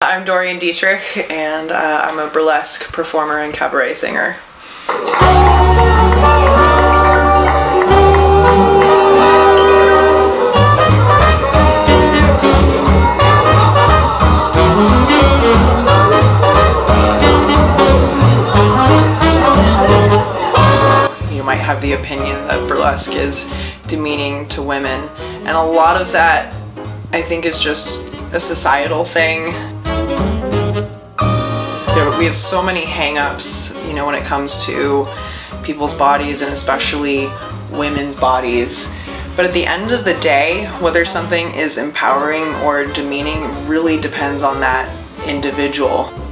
I'm Dorian and I'm a burlesque performer and cabaret singer. You might have the opinion that burlesque is demeaning to women, and a lot of that I think is just a societal thing. We have so many hang-ups, you know, when it comes to people's bodies and especially women's bodies. But at the end of the day, whether something is empowering or demeaning really depends on that individual.